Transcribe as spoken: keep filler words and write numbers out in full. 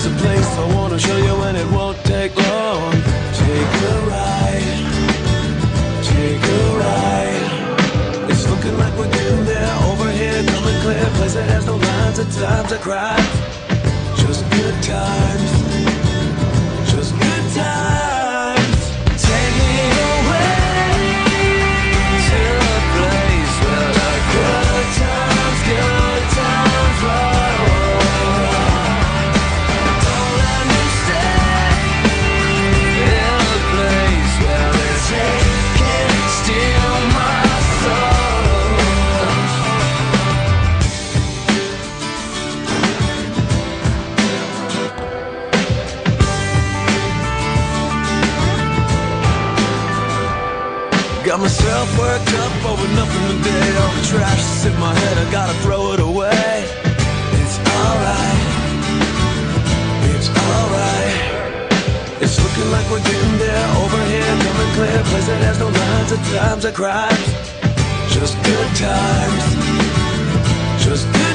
is a place I wanna show you, and it won't take long. Take a ride, take a ride. It's looking like we're getting there. Over here, coming clear. Place that has no lines of times or crimes. Just good times, just good times. Take me away to a place where the good times, good times roll. Don't let me stay in a place where they can't steal my soul. Got myself worked up over nothing today. All the trash that's in my head, I gotta throw it away. It's alright, it's alright. It's looking like we're getting there. Over here, coming clear. Place that has no lines of times or crimes. Just good times, just good